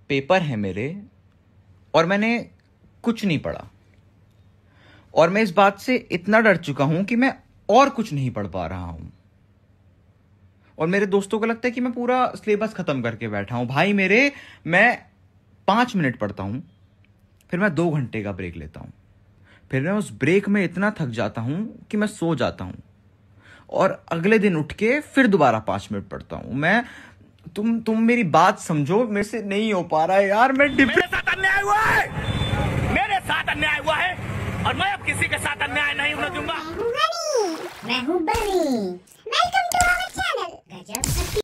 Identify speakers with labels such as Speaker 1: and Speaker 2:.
Speaker 1: Paper है मेरे और मैंने कुछ नहीं पढ़ा, और मैं इस बात से इतना डर चुका हूं कि मैं और कुछ नहीं पढ़ पा रहा हूं। और मेरे दोस्तों को लगता है कि मैं पूरा सिलेबस खत्म करके बैठा हूं। भाई मेरे, मैं 5 मिनट पढ़ता हूं, फिर मैं 2 घंटे का ब्रेक लेता हूं, फिर मैं उस ब्रेक में इतना थक जाता हूं कि मैं सो जाता हूं, और अगले दिन उठ के फिर दोबारा 5 मिनट पढ़ता हूं। मैं तुम मेरी बात समझो, मेरे से नहीं हो पा रहा है यार।
Speaker 2: मेरे साथ अन्याय हुआ है, मेरे साथ अन्याय हुआ है, और मैं अब किसी के साथ अन्याय नहीं होने दूंगा।
Speaker 3: मैं हूँ बनी। वेलकम टू आवर चैनल गजब।